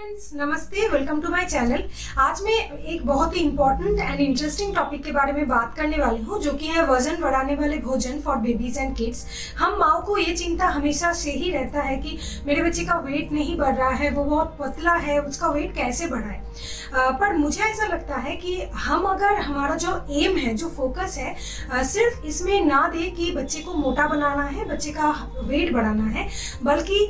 Friends, नमस्ते। Welcome to my channel. आज मैं एक बहुत ही इम्पोर्टेंट एंड इंटरेस्टिंग टॉपिक के बारे में बात करने वाली हूँ, जो कि है वजन बढ़ाने वाले भोजन फॉर बेबीज एंड किड्स। हम माओ को ये चिंता हमेशा से ही रहता है कि मेरे बच्चे का वेट नहीं बढ़ रहा है, वो बहुत पतला है, उसका वेट कैसे बढ़ाए। पर मुझे ऐसा लगता है कि हम अगर हमारा जो एम है, जो फोकस है, सिर्फ इसमें ना दे कि बच्चे को मोटा बनाना है, बच्चे का वेट बढ़ाना है, बल्कि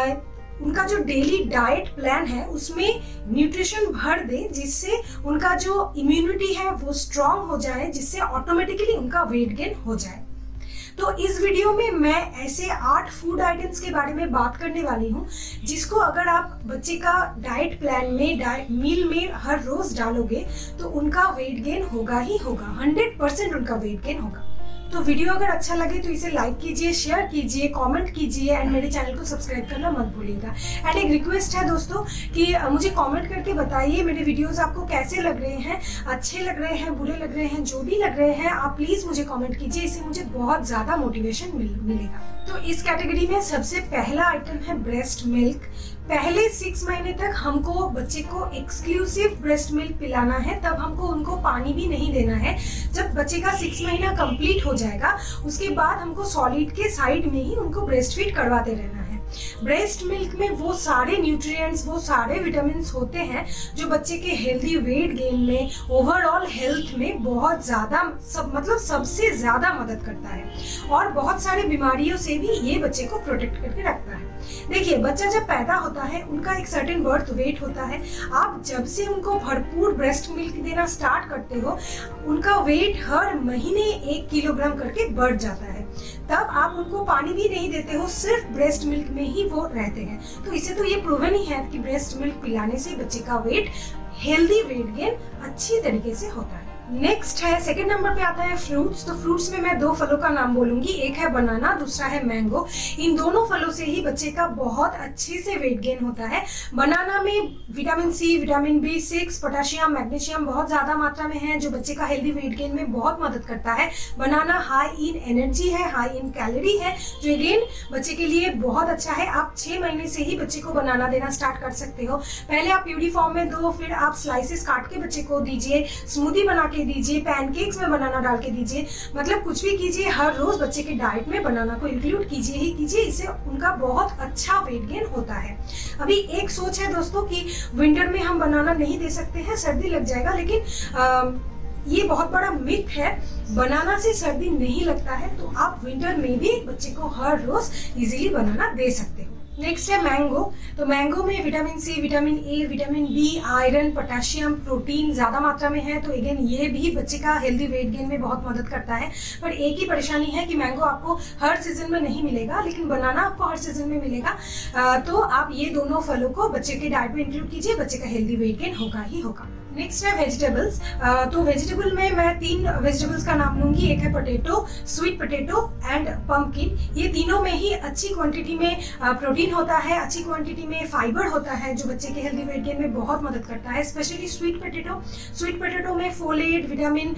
उनका जो डेली डाइट प्लान है उसमें न्यूट्रिशन भर दे, जिससे उनका जो इम्यूनिटी है वो स्ट्रांग हो जाए, जिससे ऑटोमेटिकली उनका वेट गेन हो जाए। तो इस वीडियो में मैं ऐसे 8 फूड आइटम्स के बारे में बात करने वाली हूँ, जिसको अगर आप बच्चे का डाइट प्लान में मील में हर रोज डालोगे तो उनका वेट गेन होगा ही होगा। 100% उनका वेट गेन होगा। तो वीडियो अगर अच्छा लगे तो इसे लाइक कीजिए, शेयर कीजिए, कमेंट कीजिए एंड मेरे चैनल को सब्सक्राइब करना मत भूलिएगा। एंड एक रिक्वेस्ट है दोस्तों कि मुझे कमेंट करके बताइए मेरे वीडियोस आपको कैसे लग रहे हैं, अच्छे लग रहे हैं, बुरे लग रहे हैं, जो भी लग रहे हैं आप प्लीज मुझे कमेंट कीजिए, इससे मुझे बहुत ज्यादा मोटिवेशन मिलेगा। तो इस कैटेगरी में सबसे पहला आइटम है ब्रेस्ट मिल्क। पहले 6 महीने तक हमको बच्चे को एक्सक्लूसिव ब्रेस्ट मिल्क पिलाना है, तब हमको उनको पानी भी नहीं देना है। जब बच्चे का 6 महीना कंप्लीट हो जाएगा उसके बाद हमको सॉलिड के साइड में ही उनको ब्रेस्ट फीड करवाते रहना है। ब्रेस्ट मिल्क में वो सारे न्यूट्रिएंट्स, वो सारे विटामिन होते हैं जो बच्चे के हेल्दी वेट गेन में, ओवरऑल हेल्थ में बहुत ज्यादा सबसे ज्यादा मदद करता है और बहुत सारी बीमारियों से भी ये बच्चे को प्रोटेक्ट करके रखता है। देखिए, बच्चा जब पैदा होता है उनका एक सर्टेन बर्थ वेट होता है। आप जब से उनको भरपूर ब्रेस्ट मिल्क देना स्टार्ट करते हो उनका वेट हर महीने 1 किलोग्राम करके बढ़ जाता है। तब आप उनको पानी भी नहीं देते हो, सिर्फ ब्रेस्ट मिल्क में ही वो रहते हैं। तो इससे तो ये प्रूवन ही है कि ब्रेस्ट मिल्क पिलाने से बच्चे का वेट, हेल्दी वेट गेन अच्छी तरीके से होता है। नेक्स्ट है, सेकंड नंबर पे आता है फ्रूट्स। तो फ्रूट्स में मैं 2 फलों का नाम बोलूंगी, एक है बनाना, दूसरा है मैंगो। इन दोनों फलों से ही बच्चे का बहुत अच्छे से वेट गेन होता है। बनाना में vitamin C, vitamin B6, potassium, magnesium बहुत ज्यादा मात्रा में है, जो बच्चे का हेल्दी वेट गेन में बहुत मदद करता है। बनाना हाई इन एनर्जी है, हाई इन कैलोरी है, जो अगेन बच्चे के लिए बहुत अच्छा है। आप 6 महीने से ही बच्चे को बनाना देना स्टार्ट कर सकते हो। पहले आप प्यूरी फॉर्म में दो, फिर आप स्लाइसेस काट के बच्चे को दीजिए, स्मूदी बना दीजिए, पैनकेक्स में बनाना डाल के दीजिए, मतलब कुछ भी कीजिए, हर रोज बच्चे के डाइट में बनाना को इंक्लूड कीजिए ही कीजिए। इससे उनका बहुत अच्छा वेट गेन होता है। अभी एक सोच है दोस्तों कि विंटर में हम बनाना नहीं दे सकते हैं, सर्दी लग जाएगा, लेकिन ये बहुत बड़ा मिथ है। बनाना से सर्दी नहीं लगता है, तो आप विंटर में भी बच्चे को हर रोज इजीली बनाना दे सकते हो। नेक्स्ट है मैंगो। तो मैंगो में vitamin C, vitamin A, vitamin B, iron, potassium, protein ज्यादा मात्रा में है, तो अगेन ये भी बच्चे का हेल्दी वेट गेन में बहुत मदद करता है। पर एक ही परेशानी है कि मैंगो आपको हर सीजन में नहीं मिलेगा, लेकिन बनाना आपको हर सीजन में मिलेगा। तो आप ये दोनों फलों को बच्चे के डाइट में इंक्लूड कीजिए, बच्चे का हेल्दी वेट गेन होगा ही होगा। नेक्स्ट है वेजिटेबल्स। तो वेजिटेबल में मैं 3 वेजिटेबल्स का नाम लूंगी, एक है potato, sweet potato and pumpkin. ये तीनों में ही अच्छी क्वांटिटी में प्रोटीन होता है, अच्छी क्वांटिटी में फाइबर होता है, जो बच्चे के हेल्दी वेट गेन में बहुत मदद करता है। Specially sweet potato. Sweet potato में फोलेट, विटामिन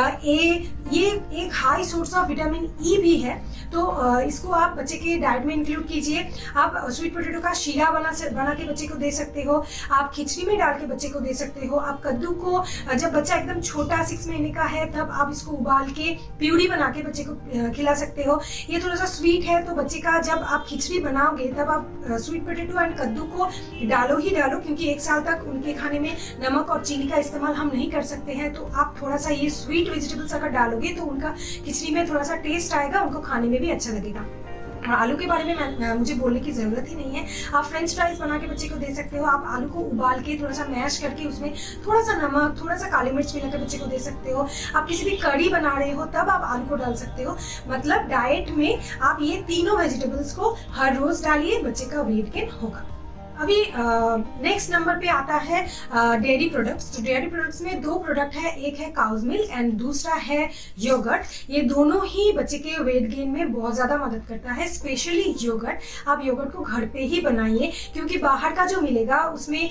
ए, ये एक high source of vitamin E भी है, तो इसको आप बच्चे के डाइट में इंक्लूड कीजिए। आप स्वीट पोटैटो का शीरा बना के बच्चे को दे सकते हो, आप खिचड़ी में डाल के बच्चे को दे सकते हो। आप कद्दू को, जब बच्चा एकदम छोटा 6 महीने का है, तब आप इसको उबाल के प्यूरी बना के बच्चे को खिला सकते हो। ये थोड़ा सा स्वीट है, तो बच्चे का जब आप खिचड़ी बनाओगे तब आप स्वीट पोटैटो एंड कद्दू को डालो ही डालो, क्योंकि 1 साल तक उनके खाने में नमक और चीनी का इस्तेमाल हम नहीं कर सकते हैं। तो आप थोड़ा सा ये स्वीट वेजिटेबल्स अगर डालोगे तो उनका खिचड़ी में थोड़ा सा टेस्ट आएगा, उनको खाने में भी अच्छा लगेगा। आलू के बारे में मुझे बोलने की जरूरत ही नहीं है। आप फ्रेंच फ्राइज बना के बच्चे को दे सकते हो। आप आलू को उबाल के थोड़ा सा मैश करके उसमें थोड़ा सा नमक, थोड़ा सा काली मिर्च मिला के बच्चे को दे सकते हो। आप किसी भी कड़ी बना रहे हो तब आप आलू को डाल सकते हो। मतलब डाइट में आप ये तीनों वेजिटेबल्स को हर रोज डालिए, बच्चे का वेट गेन होगा। अभी नेक्स्ट नंबर पे आता है डेयरी प्रोडक्ट्स। तो डेयरी प्रोडक्ट्स में 2 प्रोडक्ट है, एक है काउज मिल्क एंड दूसरा है योगर्ट। ये दोनों ही बच्चे के वेट गेन में बहुत ज्यादा मदद करता है, स्पेशली योगर्ट। आप योगर्ट को घर पे ही बनाइए, क्योंकि बाहर का जो मिलेगा उसमें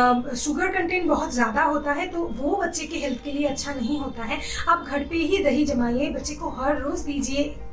शुगर कंटेंट बहुत ज्यादा होता है, तो वो बच्चे के हेल्थ के लिए अच्छा नहीं होता है। आप घर पे ही दही जमाइए, बच्चे को हर रोज दीजिए।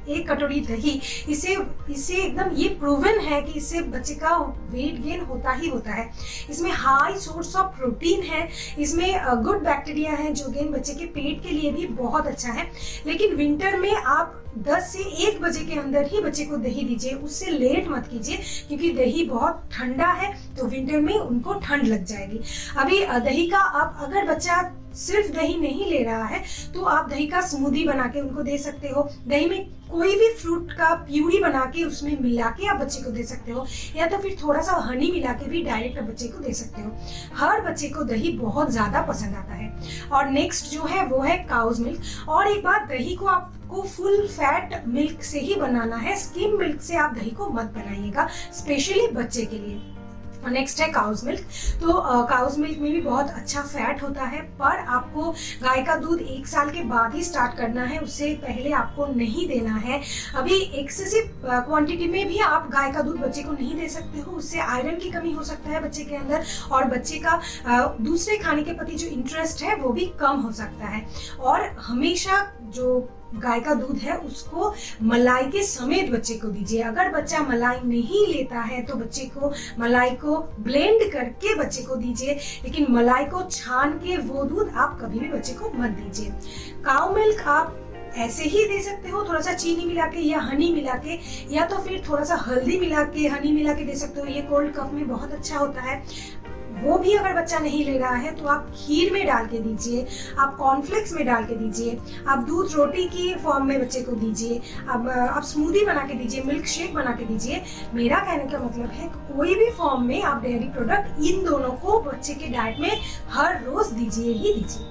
एक कटोरी दही, इससे एकदम ये प्रूवन है कि इससे बच्चे का वेट गेन होता ही होता है। इसमें हाई सोर्स ऑफ प्रोटीन है, इसमें गुड बैक्टीरिया है जो गेन बच्चे के पेट के लिए भी बहुत अच्छा है। लेकिन विंटर में आप 10 से 1 बजे के अंदर ही बच्चे को दही दीजिए, उससे लेट मत कीजिए, क्योंकि दही बहुत ठंडा है तो विंटर में उनको ठंड लग जाएगी। अभी दही का आप, अगर बच्चा सिर्फ दही नहीं ले रहा है तो आप दही का स्मूदी बना के उनको दे सकते हो। दही में कोई भी फ्रूट का प्यूरी बना के उसमें मिला के आप बच्चे को दे सकते हो, या तो फिर थोड़ा सा हनी मिला के भी डायरेक्ट बच्चे को दे सकते हो। हर बच्चे को दही बहुत ज्यादा पसंद आता है। और नेक्स्ट जो है वो है काउज मिल्क। और एक बात, दही को आपको फुल फैट मिल्क से ही बनाना है, स्किम मिल्क से आप दही को मत बनाइएगा, स्पेशली बच्चे के लिए। नेक्स्ट है काउज मिल्क। तो काउज मिल्क में भी बहुत अच्छा फैट होता है, पर आपको गाय का दूध 1 साल के बाद ही स्टार्ट करना है, उससे पहले आपको नहीं देना है। अभी एक्सेसिव क्वांटिटी में भी आप गाय का दूध बच्चे को नहीं दे सकते हो, उससे आयरन की कमी हो सकता है बच्चे के अंदर, और बच्चे का दूसरे खाने के प्रति जो इंटरेस्ट है वो भी कम हो सकता है। और हमेशा जो गाय का दूध है उसको मलाई के समेत बच्चे को दीजिए। अगर बच्चा मलाई नहीं लेता है तो बच्चे को मलाई को ब्लेंड करके बच्चे को दीजिए, लेकिन मलाई को छान के वो दूध आप कभी भी बच्चे को मत दीजिए। काऊ मिल्क आप ऐसे ही दे सकते हो, थोड़ा सा चीनी मिला के या हनी मिला के, या तो फिर थोड़ा सा हल्दी मिला के हनी मिला के दे सकते हो। ये कोल्ड कफ में बहुत अच्छा होता है। वो भी अगर बच्चा नहीं ले रहा है तो आप खीर में डाल के दीजिए, आप कॉर्नफ्लेक्स में डाल के दीजिए, आप दूध रोटी की फॉर्म में बच्चे को दीजिए, अब आप स्मूदी बना के दीजिए, मिल्क शेक बना के दीजिए। मेरा कहने का मतलब है कोई भी फॉर्म में आप डेयरी प्रोडक्ट इन दोनों को बच्चे के डाइट में हर रोज दीजिए ही दीजिए।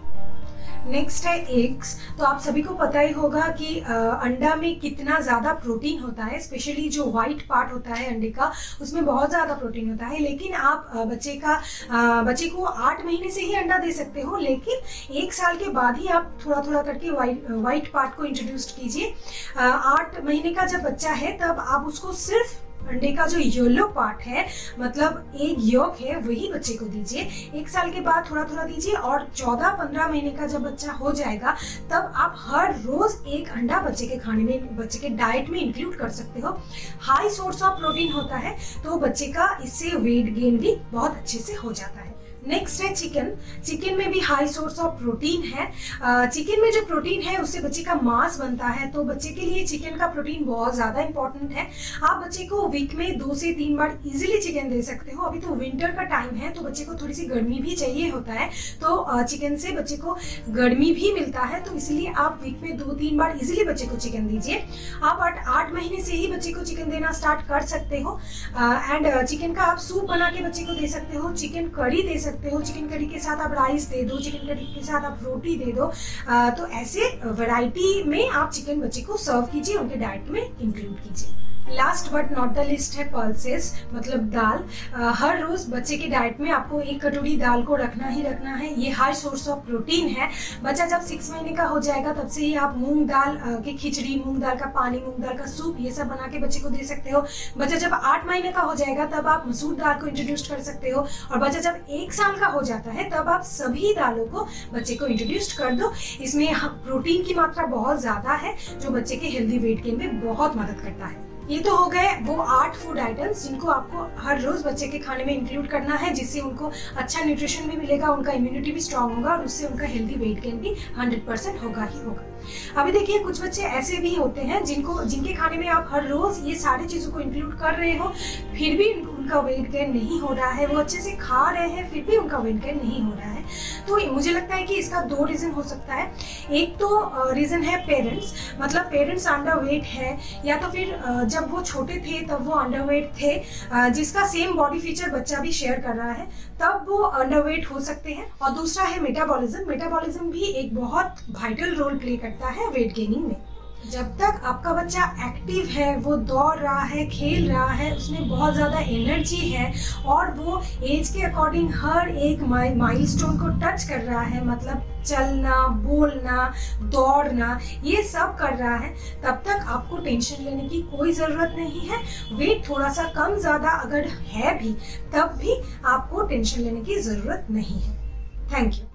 नेक्स्ट है एग्स। तो आप सभी को पता ही होगा कि अंडा में कितना ज़्यादा प्रोटीन होता है, स्पेशली जो व्हाइट पार्ट होता है अंडे का, उसमें बहुत ज़्यादा प्रोटीन होता है। लेकिन आप बच्चे को 8 महीने से ही अंडा दे सकते हो, लेकिन 1 साल के बाद ही आप थोड़ा थोड़ा करके व्हाइट पार्ट को इंट्रोड्यूस कीजिए। 8 महीने का जब बच्चा है तब आप उसको सिर्फ अंडे का जो येलो पार्ट है, मतलब एग योक है, वही बच्चे को दीजिए। 1 साल के बाद थोड़ा थोड़ा दीजिए, और 14-15 महीने का जब बच्चा हो जाएगा तब आप हर रोज एक अंडा बच्चे के खाने में, बच्चे के डाइट में इंक्लूड कर सकते हो। हाई सोर्स ऑफ प्रोटीन होता है तो बच्चे का इससे वेट गेन भी बहुत अच्छे से हो जाता है। नेक्स्ट है चिकन। चिकन में भी हाई सोर्स ऑफ प्रोटीन है। चिकन में जो प्रोटीन है उससे बच्चे का मांस बनता है, तो बच्चे के लिए चिकन का प्रोटीन बहुत ज़्यादा इंपॉर्टेंट है। आप बच्चे को वीक में 2 से 3 बार इजीली चिकन दे सकते हो। अभी तो विंटर का टाइम है तो बच्चे को थोड़ी सी गर्मी भी चाहिए होता है, तो चिकन से बच्चे को गर्मी भी मिलता है, तो इसलिए आप वीक में 2-3 बार इजीली बच्चे को चिकन दीजिए। आप 8 महीने से ही बच्चे को चिकन देना स्टार्ट कर सकते हो। एंड चिकन का आप सूप बना के बच्चे को दे सकते हो, चिकन करी दे सकते हो, चिकन करी के साथ आप राइस दे दो, चिकन करी के साथ आप रोटी दे दो। तो ऐसे वैरायटी में आप चिकन बच्चे को सर्व कीजिए, उनके डाइट में इंक्लूड कीजिए। Last but not the least है पल्सेस, मतलब दाल। हर रोज बच्चे के डाइट में आपको 1 कटोरी दाल को रखना ही रखना है। ये हाई सोर्स ऑफ प्रोटीन है। बच्चा जब 6 महीने का हो जाएगा तब से ही आप मूंग दाल की खिचड़ी, मूंग दाल का पानी, मूंग दाल का सूप, ये सब बना के बच्चे को दे सकते हो। बच्चा जब 8 महीने का हो जाएगा तब आप मसूर दाल को इंट्रोड्यूस कर सकते हो, और बच्चा जब 1 साल का हो जाता है तब आप सभी दालों को बच्चे को इंट्रोड्यूस कर दो। इसमें प्रोटीन की मात्रा बहुत ज्यादा है जो बच्चे के हेल्दी वेट गेन में बहुत मदद करता है। ये तो हो गए वो 8 फूड आइटम्स जिनको आपको हर रोज बच्चे के खाने में इंक्लूड करना है, जिससे उनको अच्छा न्यूट्रिशन भी मिलेगा, उनका इम्यूनिटी भी स्ट्रांग होगा, और उससे उनका हेल्दी वेट गेन भी 100% होगा ही होगा। अभी देखिए, कुछ बच्चे ऐसे भी होते हैं जिनके खाने में आप हर रोज ये सारी चीजों को इंक्लूड कर रहे हो, फिर भी उनका वेट गेन नहीं हो रहा है। वो अच्छे से खा रहे हैं फिर भी उनका वेट गेन नहीं हो रहा है। तो मुझे लगता है कि इसका 2 रीजन हो सकता है। एक तो रीजन है पेरेंट्स, मतलब पेरेंट्स अंडरवेट है, या तो फिर जब वो छोटे थे तब वो अंडरवेट थे, जिसका सेम बॉडी फीचर बच्चा भी शेयर कर रहा है, तब वो अंडरवेट हो सकते हैं। और दूसरा है मेटाबॉलिज्म। मेटाबॉलिज्म भी एक बहुत वाइटल रोल प्ले करता है वेट गेनिंग में। जब तक आपका बच्चा एक्टिव है, वो दौड़ रहा है, खेल रहा है, उसमें बहुत ज़्यादा एनर्जी है, और वो एज के अकॉर्डिंग हर एक माइलस्टोन को टच कर रहा है, मतलब चलना, बोलना, दौड़ना, ये सब कर रहा है, तब तक आपको टेंशन लेने की कोई ज़रूरत नहीं है। वेट थोड़ा सा कम ज़्यादा अगर है भी, तब भी आपको टेंशन लेने की ज़रूरत नहीं है। Thank you.